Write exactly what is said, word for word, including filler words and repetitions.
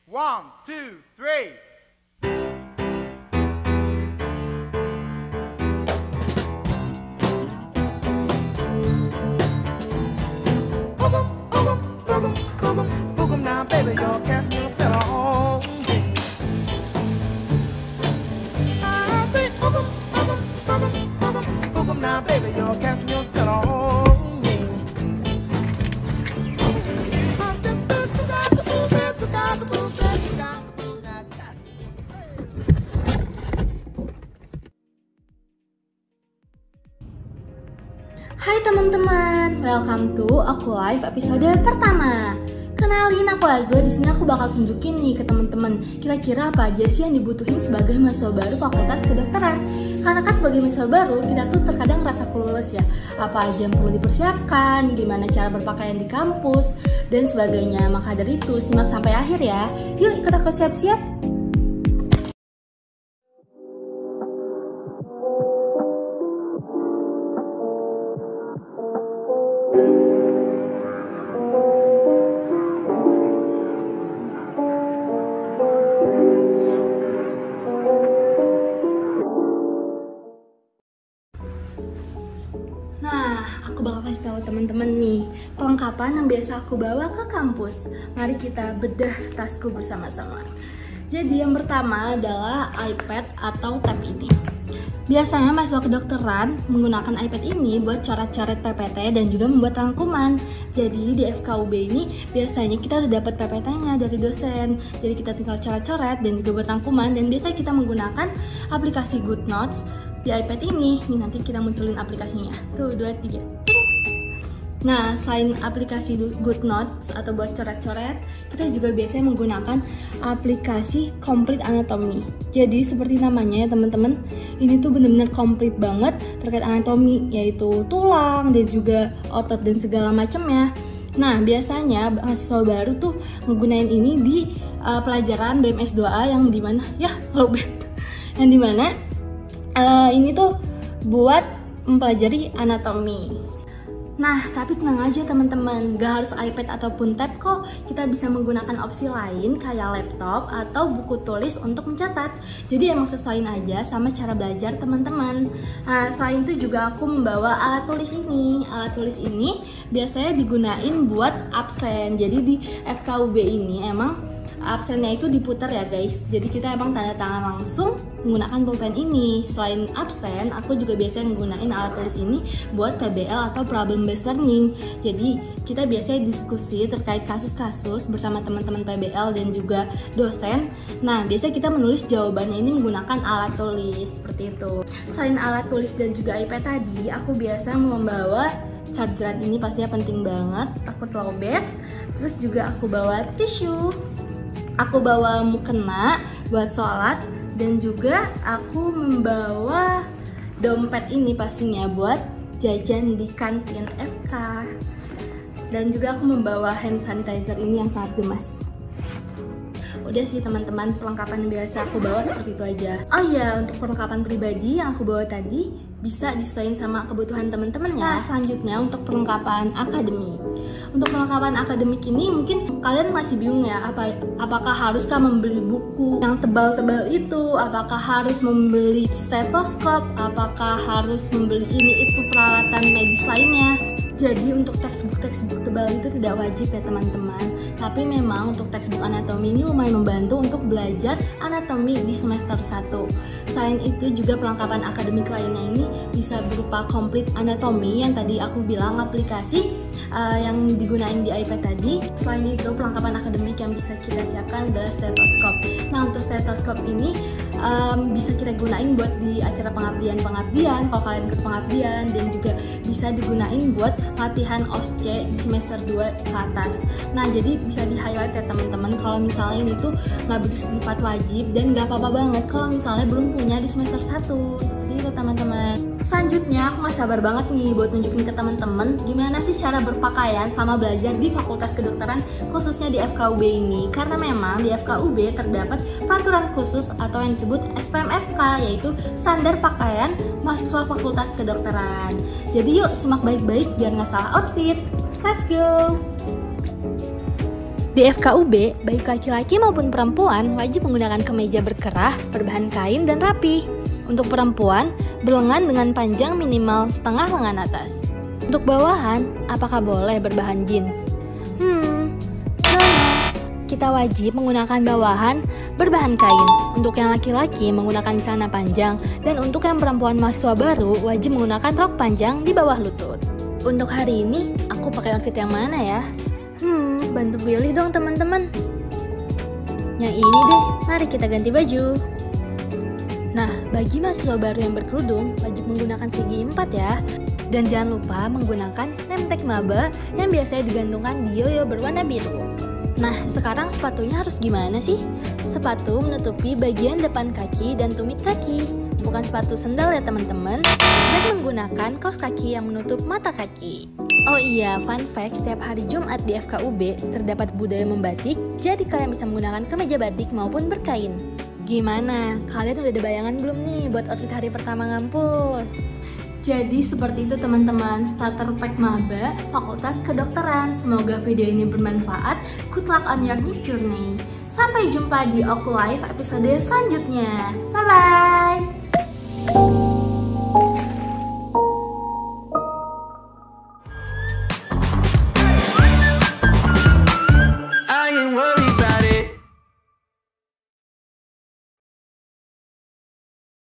One, two, three. Boogum, boogum, boogum, boogum, boogum now, baby, your cast will spell on me. I say boogum, boogum, boogum, boogum, boogum now, baby, your cast will spell on me. I just said to God, the boo said to God, the boo said to God, the boo said to God. Hai teman-teman, welcome to Aku Live episode pertama. Kenalin, aku Azwa. Di sini aku bakal tunjukin nih ke teman-teman kira-kira apa aja sih yang dibutuhin sebagai mahasiswa baru Fakultas Kedokteran. Karena kan sebagai mahasiswa baru kita tuh terkadang rasa clueless ya. Apa aja yang perlu dipersiapkan, gimana cara berpakaian di kampus dan sebagainya. Maka dari itu simak sampai akhir ya. Yuk ikut aku siap-siap. Nah, aku bakal kasih tahu teman-teman nih perlengkapan yang biasa aku bawa ke kampus. Mari kita bedah tasku bersama-sama. Jadi yang pertama adalah iPad atau tab ini. Biasanya mahasiswa kedokteran menggunakan iPad ini buat coret-coret P P T dan juga membuat rangkuman. Jadi di F K U B ini biasanya kita udah dapat P P T-nya dari dosen. Jadi kita tinggal coret-coret dan juga buat rangkuman, dan biasanya kita menggunakan aplikasi GoodNotes di iPad ini. Nih nanti kita munculin aplikasinya. Tuh, dua, tiga. Nah, selain aplikasi GoodNotes atau buat coret-coret, kita juga biasanya menggunakan aplikasi Complete Anatomy. Jadi seperti namanya ya teman-teman, ini tuh bener-bener komplit banget terkait anatomi, yaitu tulang dan juga otot dan segala macamnya. Nah, biasanya mahasiswa baru tuh menggunakan ini di uh, pelajaran B M S dua A yang dimana, ya lobet, yang dimana uh, ini tuh buat mempelajari anatomi. Nah, tapi tenang aja teman-teman, gak harus iPad ataupun tab kok. Kita bisa menggunakan opsi lain kayak laptop atau buku tulis untuk mencatat. Jadi emang sesuaiin aja sama cara belajar teman-teman. Nah, selain itu juga aku membawa alat tulis ini. Alat tulis ini biasanya digunain buat absen. Jadi di F K U B ini emang absennya itu diputar ya guys. Jadi kita emang tanda tangan langsung menggunakan pulpen ini. Selain absen, aku juga biasanya menggunakan alat tulis ini buat P B L atau problem based learning. Jadi kita biasanya diskusi terkait kasus-kasus bersama teman-teman P B L dan juga dosen. Nah, biasanya kita menulis jawabannya ini menggunakan alat tulis seperti itu. Selain alat tulis dan juga iPad tadi, aku biasa membawa chargeran. Ini pastinya penting banget, takut lowbat. Terus juga aku bawa tisu. Aku bawa mukena buat sholat, dan juga aku membawa dompet ini pastinya buat jajan di kantin F K. Dan juga aku membawa hand sanitizer ini yang sangat gemas. Udah sih teman-teman, perlengkapan yang biasa aku bawa seperti itu aja. Oh iya, untuk perlengkapan pribadi yang aku bawa tadi bisa disesuaikan sama kebutuhan teman-teman ya. Nah, selanjutnya untuk perlengkapan akademik. Untuk perlengkapan akademik ini mungkin kalian masih bingung ya, apa apakah haruskah membeli buku yang tebal-tebal itu, apakah harus membeli stetoskop, apakah harus membeli ini itu peralatan medis lainnya. Jadi untuk textbook-textbook tebal itu tidak wajib ya teman-teman. Tapi memang untuk textbook anatomi ini lumayan membantu untuk belajar anatomi di semester satu. Selain itu juga perlengkapan akademik lainnya ini bisa berupa Complete Anatomy yang tadi aku bilang aplikasi uh, yang digunain di iPad tadi. Selain itu perlengkapan akademik yang bisa kita siapkan adalah stetoskop. Nah, untuk stetoskop ini um, bisa kita gunain buat di acara pengabdian-pengabdian kalau kalian ikut pengabdian, dan juga bisa digunain buat latihan O S C di semester dua ke atas. Nah, jadi bisa di highlight ya teman-teman kalau misalnya ini tuh nggak bersifat wajib, dan nggak apa-apa banget kalau misalnya belum punya di semester satu. Seperti itu teman-teman. Selanjutnya aku gak sabar banget nih buat nunjukin ke teman-teman gimana sih cara berpakaian sama belajar di Fakultas Kedokteran, khususnya di F K U B ini. Karena memang di F K U B terdapat peraturan khusus atau yang disebut S P M F K, yaitu standar pakaian mahasiswa Fakultas Kedokteran. Jadi yuk simak baik-baik biar nggak salah outfit. Let's go! Di F K U B, baik laki-laki maupun perempuan wajib menggunakan kemeja berkerah, berbahan kain dan rapi. Untuk perempuan, berlengan dengan panjang minimal setengah lengan atas. Untuk bawahan, apakah boleh berbahan jeans? Hmm, no, no. Kita wajib menggunakan bawahan berbahan kain. Untuk yang laki-laki menggunakan celana panjang, dan untuk yang perempuan mahasiswa baru wajib menggunakan rok panjang di bawah lutut. Untuk hari ini, aku pakai outfit yang mana ya? Hmm, bantu pilih dong teman-teman. Yang ini deh, mari kita ganti baju. Nah, bagi mahasiswa baru yang berkerudung, wajib menggunakan segi empat ya. Dan jangan lupa menggunakan name tag maba yang biasanya digantungkan di yoyo berwarna biru. Nah, sekarang sepatunya harus gimana sih? Sepatu menutupi bagian depan kaki dan tumit kaki. Bukan sepatu sendal ya teman-teman. Dan menggunakan kaos kaki yang menutup mata kaki. Oh iya, fun fact, setiap hari Jumat di F K U B terdapat budaya membatik, jadi kalian bisa menggunakan kemeja batik maupun berkain. Gimana? Kalian udah ada bayangan belum nih buat outfit hari pertama ngampus? Jadi seperti itu teman-teman, starter pack maba Fakultas Kedokteran. Semoga video ini bermanfaat. Good luck on your new journey. Sampai jumpa di Oku Live episode selanjutnya. Bye-bye!